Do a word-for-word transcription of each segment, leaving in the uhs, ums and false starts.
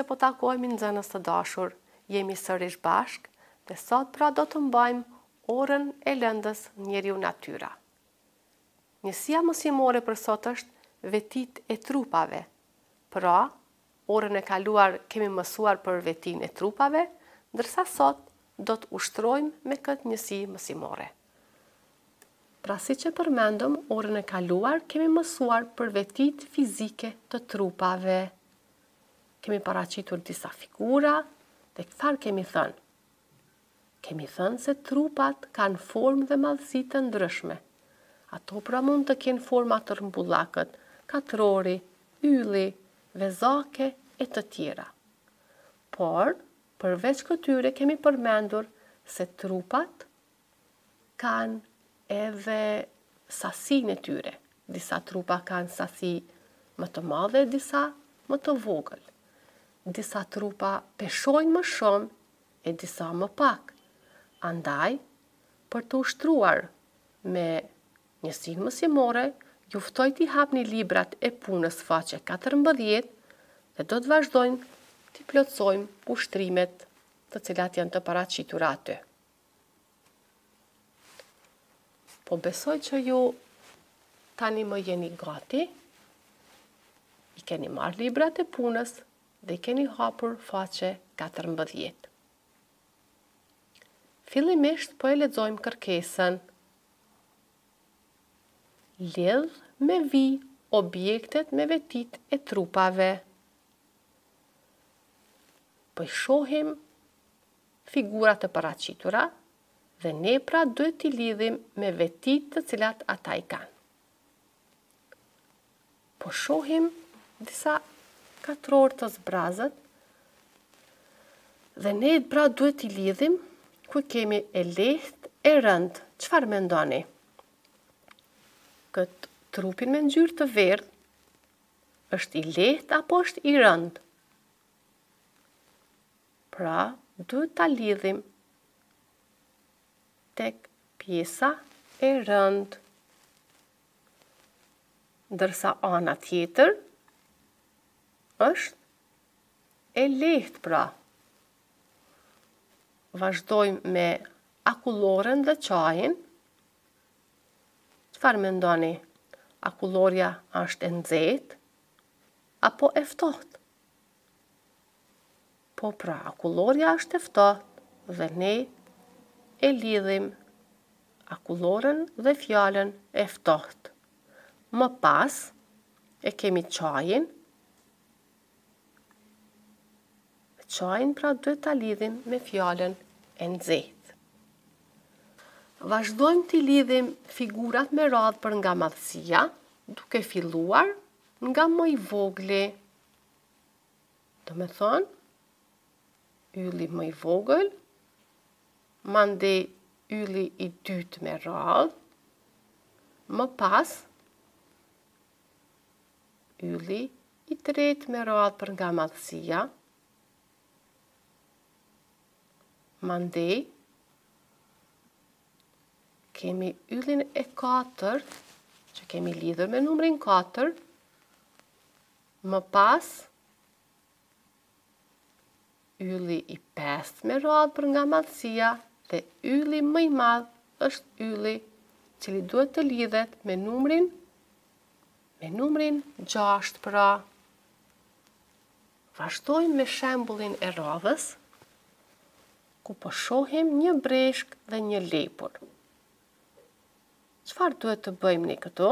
se po takohemi nxënës të dashur, jemi sërish bashk dhe sot pra do të mbajmë orën e lëndës njeriu natyra. Njësia mësimore për sot është vetit e trupave. Pra, orën e kaluar kemi mësuar për vetin e trupave, ndërsa sot do të ushtrojmë me këtë njësi mësimore. Pra si që përmendëm, orën e kaluar kemi mësuar për vetit fizike të trupave. Kemi paraqitur disa figura dhe këfar kemi thënë? Kemi thënë se trupat kanë formë dhe madhësi të ndryshme. Ato pra mund të kenë forma të rrumbullakët, katrori, ylli, vezake e të tjera. Por, përveç këtyre kemi përmendur se trupat kanë edhe sasinë e tyre. Disa trupa kanë sasi më të madhe, disa më të vogël. Disa trupa peshojnë më shumë e disa më pak. Andaj, për të ushtruar me njësinë mësimore, ju ftoj t'i hapni librat e punës faqe katërmbëdhjetë dhe do të vazhdojmë t'i plotësojmë ushtrimet të cilat janë të paraqitura aty. Po besoj që ju tani më jeni gati, i keni marrë librat e punës dhe i keni hapur faqe katërmbëdhjetë. Fillimisht po e lexojmë kërkesën. Lidh me vi objektet me vetit e trupave. Po i shohim figurat e paraqitura dhe ne pra duhet t'i lidhim me vetit të cilat ata i kanë. Po shohim disa katror të zbrazët dhe ne pra duhet t'i lidhim ku kemi e lehtë e rëndë. Çfarë mendoni? Këtë trupin me ngjyrë të verdhë është i lehtë apo është i rëndë? Pra, duhet ta lidhim tek pjesa e rëndë. Ndërsa ana tjetër është e lehtë pra. Vazhdojmë me akulloren dhe qajin. Çfarë mendoni? Akulloria është e nxehtë apo e ftohtë? Po pra, akulloria është e ftohtë dhe ne e lidhim akulloren dhe fjalën e ftohtë. Më pas e kemi qajin. Qajin pra duhet ta lidhim me fjalën e nxehtë. Vazhdojmë t'i lidhim figurat me radhë për nga madhësia, duke filluar nga më i vogli. Do me thonë, ylli më i vogël, mandej ylli i dytë me radhë, më pas ylli i tretë me radhë për nga madhësia, mandej kemi yllin e katërt, që kemi lidhur me numrin katër, më pas ylli i pestë me radhë për nga madhësia dhe ylli më i madh është ylli cili duhet të lidhet me numrin me numrin gjashtë pra. Vazhdojmë me shembullin e radhës, ku po shohim një breshk dhe një lepur. Çfarë duhet të bëjmë ne këtu?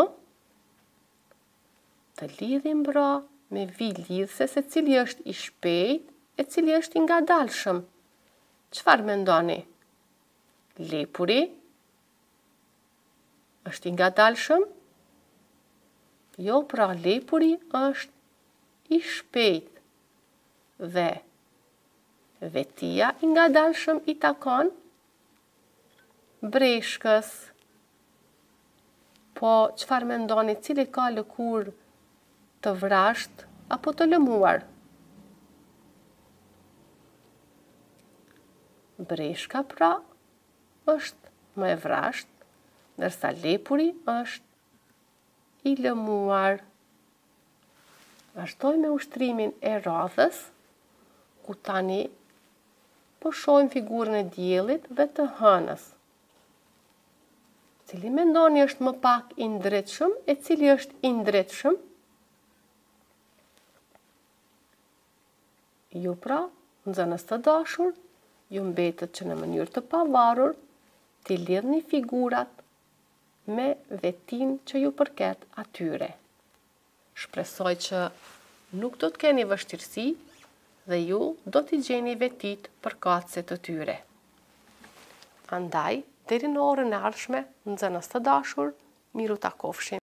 Të lidhim pra me vi lidhse se cili është i shpejt e cili është i ngadalshëm. Çfarë mendoni? Lepuri është i ngadalshëm? Jo, pra lepuri është i shpejt dhe vetia i ngadalshëm i takon breshkës. Po, çfarë mendoni, cili ka lëkurë të vrasht apo të lëmuar? Breshka pra është më e vrasht, ndërsa lepuri është i lëmuar. Vazhdoj me ushtrimin e radhës. ku tani po shohim figurën e diellit dhe të hënës. Cili mendoni është më pak i ndritshëm e cili është i ndritshëm? Ju pra, nxënës të dashur, ju mbetet që në mënyrë të pavarur t'i lidhni figurat me vetin që ju përket atyre. Shpresoj që nuk do të keni vështirësi dhe ju do t'i gjeni vetit përkatëse të tyre. Andaj, deri në orën e ardhshme, nxënës të dashur, miru takofshim.